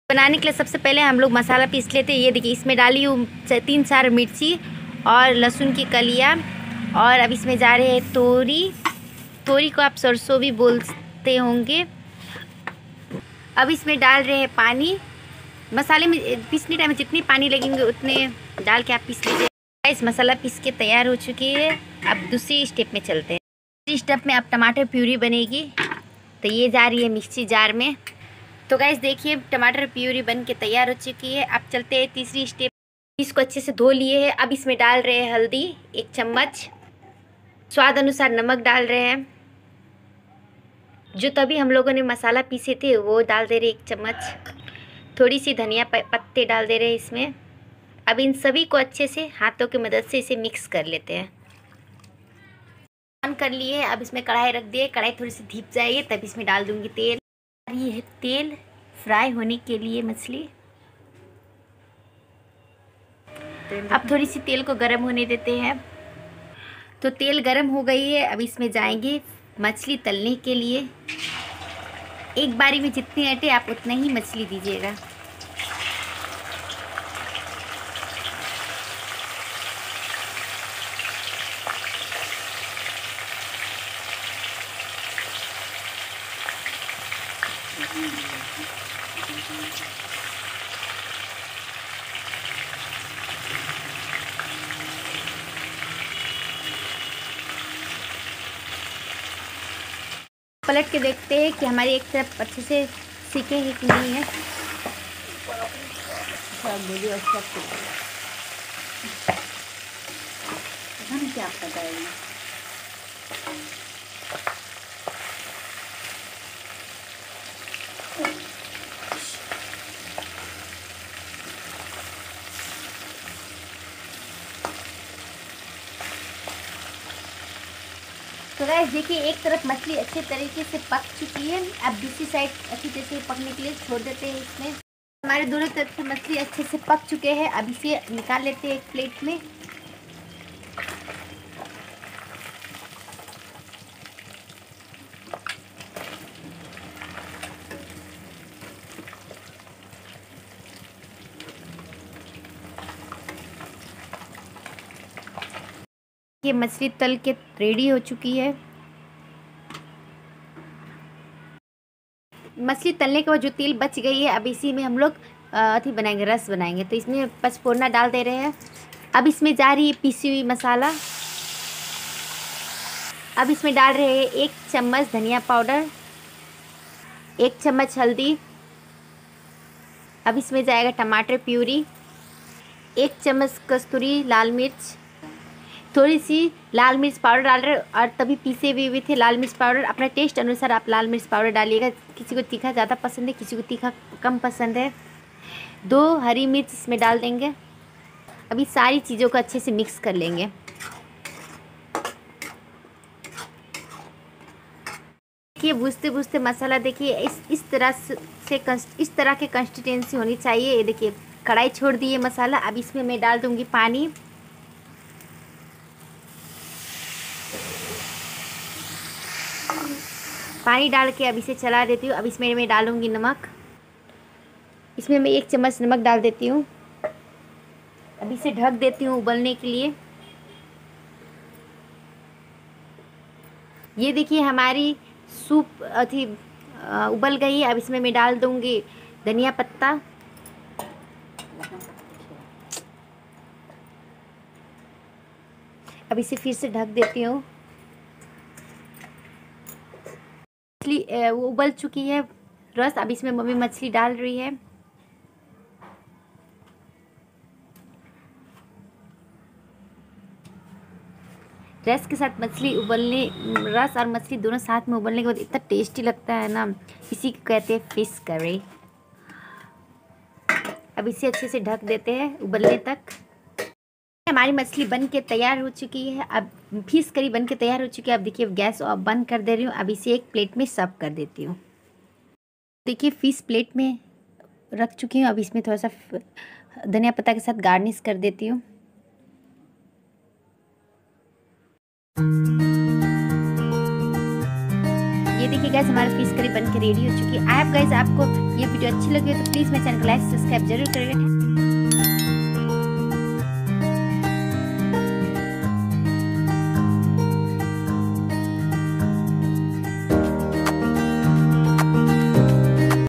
बनाने के लिए सबसे पहले हम लोग मसाला पीस लेते हैं। ये देखिए, इसमें डाली हूँ 3-4 मिर्ची और लहसुन की कलियाँ। और अब इसमें जा रहे हैं तोरी। तोरी को आप सरसों भी बोलते होंगे। अब इसमें डाल रहे हैं पानी। मसाले में पीसने टाइम में जितनी पानी लगेंगे उतने डाल के आप पीस लीजिए। इस मसाला पीस के तैयार हो चुकी है। अब दूसरी स्टेप में चलते हैं। दूसरी स्टेप में अब टमाटर प्यूरी बनेगी, तो ये जा रही है मिक्सी जार में। तो गाइस देखिए, टमाटर प्यूरी बन के तैयार हो चुकी है। अब चलते हैं तीसरी स्टेप। इसको अच्छे से धो लिए है। अब इसमें डाल रहे हैं हल्दी 1 चम्मच, स्वाद अनुसार नमक डाल रहे हैं। जो तभी हम लोगों ने मसाला पीसे थे वो डाल दे रहे 1 चम्मच। थोड़ी सी धनिया पत्ते डाल दे रहे हैं इसमें। अब इन सभी को अच्छे से हाथों की मदद से इसे मिक्स कर लेते हैं। ऑन कर लिए। अब इसमें कढ़ाई रख दिए। कढ़ाई थोड़ी सी धीप जाएगी तब इसमें डाल दूंगी तेल। ये है तेल फ्राई होने के लिए मछली। अब थोड़ी सी तेल को गर्म होने देते हैं। तो तेल गर्म हो गई है। अब इसमें जाएंगे मछली तलने के लिए। एक बारी में जितनी अटे आप उतना ही मछली दीजिएगा। पलट के देखते हैं कि हमारी एक तरफ अच्छे से सीखे है कि नहीं है। क्या पता है। तो गाइस देखिए, एक तरफ मछली अच्छे तरीके से पक चुकी है। अब दूसरी साइड अच्छी तरह से पकने के लिए छोड़ देते हैं। इसमें हमारे दोनों तरफ से मछली अच्छे से पक चुके हैं। अब इसे निकाल लेते हैं एक प्लेट में। ये मछली तल के रेडी हो चुकी है। मछली तलने के बाद जो तेल बच गई है, अब इसी में हम लोग अथी बनाएंगे, रस बनाएंगे। तो इसमें पचफोरना डाल दे रहे हैं। अब इसमें जा रही है पीसी हुई मसाला। अब इसमें डाल रहे हैं 1 चम्मच धनिया पाउडर, 1 चम्मच हल्दी। अब इसमें जाएगा टमाटर प्यूरी, 1 चम्मच कस्तूरी लाल मिर्च, थोड़ी सी लाल मिर्च पाउडर डाल रहे। और तभी पीसे हुए थे लाल मिर्च पाउडर। अपना टेस्ट अनुसार आप लाल मिर्च पाउडर डालिएगा। किसी को तीखा ज़्यादा पसंद है, किसी को तीखा कम पसंद है। 2 हरी मिर्च इसमें डाल देंगे। अभी सारी चीज़ों को अच्छे से मिक्स कर लेंगे। देखिए, भूजते भूजते मसाला देखिए इस तरह के कंसिस्टेंसी होनी चाहिए। ये देखिए, कढ़ाई छोड़ दी है मसाला। अब इसमें मैं डाल दूँगी पानी। पानी डाल के अब इसे चला देती हूँ। अब इसमें मैं डालूँगी नमक। इसमें मैं 1 चम्मच नमक डाल देती हूँ। अब इसे ढक देती हूँ उबलने के लिए। ये देखिए, हमारी सूप अथी उबल गई है। अब इसमें मैं डाल दूँगी धनिया पत्ता। अब इसे फिर से ढक देती हूँ। मछली वो उबल चुकी है रस। अब इसमें मम्मी मछली डाल रही है। रस के साथ मछली उबलने, रस और मछली दोनों साथ में उबलने के बाद इतना टेस्टी लगता है ना, इसी को कहते हैं फिश करी। अब इसे अच्छे से ढक देते हैं उबलने तक। हमारी मछली बन के तैयार हो चुकी है। अब फिश करी बन के तैयार हो चुकी है। अब देखिए, गैस बंद कर दे रही हूँ। अब इसे एक प्लेट में सर्व कर देती हूँ। देखिए, फिश प्लेट में रख चुकी हूँ। अब इसमें थोड़ा सा धनिया पत्ता के साथ गार्निश कर देती हूँ। ये ये देखिए गाइस हमारा फिश करी बन के रेडी हो चुकी है। आई होप गाइस आपको ये वीडियो अच्छी लगी हो तो प्लीज़ मेरे चैनल को लाइक सब्सक्राइब जरूर करें।